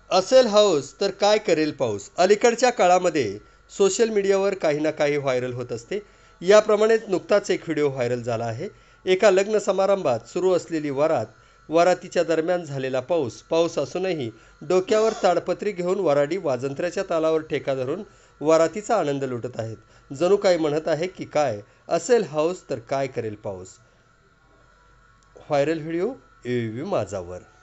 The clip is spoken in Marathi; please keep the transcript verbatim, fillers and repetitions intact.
असेल हौस तर काय करेल पाऊस. अलीकडच्या काळामध्ये सोशल मीडियावर काही ना काही व्हायरल होत असते. याप्रमाणेच नुकताच एक व्हिडिओ व्हायरल झाला आहे. एका लग्न समारंभात सुरू असलेली वरात, वरातीच्या दरम्यान झालेला पाऊस पाऊस असूनही डोक्यावर ताडपत्री घेऊन वराडी वाजंत्र्याच्या तालावर ठेका धरून वरातीचा आनंद लुटत आहेत. जणू काही म्हणत आहे की काय असेल हौस तर काय करेल पाऊस. Viral video A V माझावर.